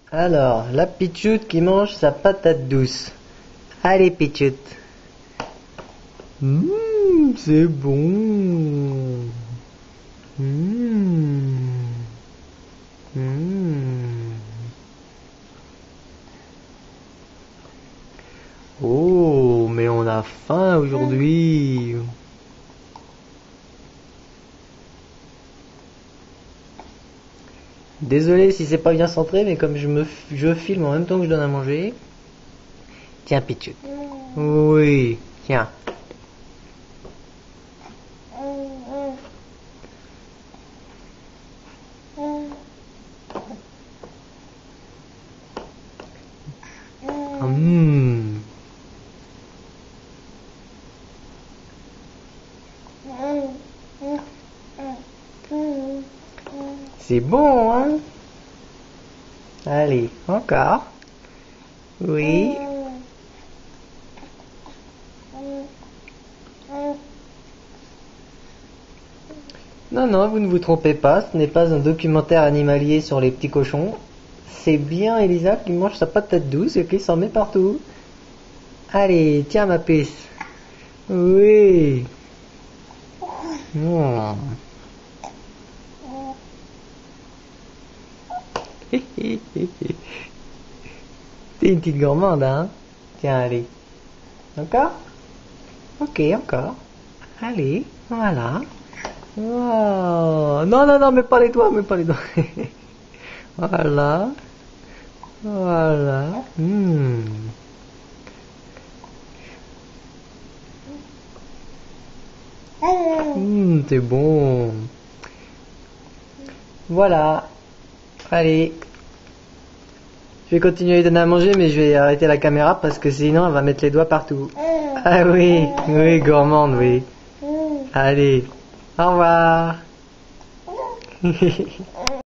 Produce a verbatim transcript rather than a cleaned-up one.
Alors, la Pichoute qui mange sa patate douce. Allez, Pichoute. Mmh, c'est bon. Mmh. Mmh. Oh, mais on a faim aujourd'hui. Désolé si c'est pas bien centré, mais comme je me je filme en même temps que je donne à manger. Tiens, Pichoute. Oui, tiens. Mmh. C'est bon, hein? Allez, encore. Oui. Non, non, vous ne vous trompez pas, ce n'est pas un documentaire animalier sur les petits cochons. C'est bien Elisa qui mange sa patate douce et qui s'en met partout. Allez, tiens ma puce. Oui. Mmh. T'es une petite gourmande, hein? Tiens, allez. Encore? Ok, encore. Allez, voilà. Wow. Non, non, non, mais pas les doigts, mais pas les doigts. Voilà. Voilà. Mmh. Mmh, c'est bon. Voilà. Allez. Je vais continuer à donner à manger, mais je vais arrêter la caméra parce que sinon elle va mettre les doigts partout. Ah oui, oui, gourmande, oui. Allez. Au revoir.